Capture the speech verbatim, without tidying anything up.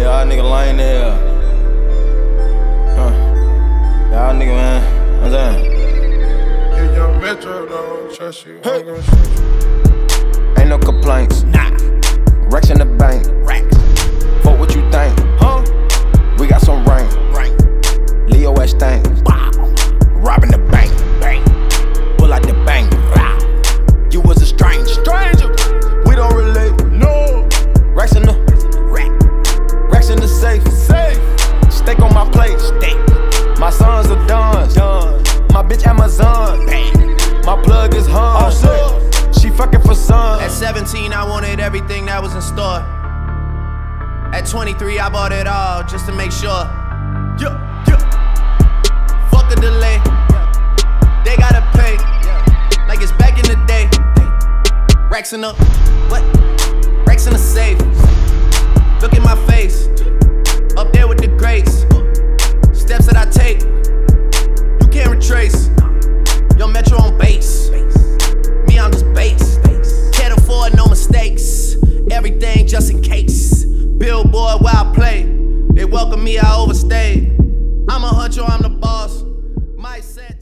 y'all nigga lame there. Huh. Y'all nigga, man. What's that? Yeah, young Metro, don't trust you. Hey. I'm gonna shoot you. Ain't no complaints. Nah. Racks in the bank. Racks. Fuck what you think. Huh? We got some rain. Right. Leo West things. Wow. Robbing the bank. Bang. Pull out the bank. Wow. You was a stranger. Stranger. We don't relate. No. Racks in the Rack. racks in the safe. Safe. Steak on my plate. Steak. My sons are done. Done. My bitch Amazon. Bang. My plug is hung. Awesome. She fucking for sun. At seventeen, I wanted everything that was in store. At twenty-three, I bought it all just to make sure. Yeah. Yeah. Fuck a delay. They gotta pay. Like it's back in the day. Racks in the what? Racks in the safe. Look at my face. Up there with the greats. Steps that I take, you can't retrace. Young Metro on base. Me, I'm just base. Can't afford no mistakes. Everything just in case. Billboard where I play. They welcome me, I overstayed. I'm a huncho, I'm the boss. Might say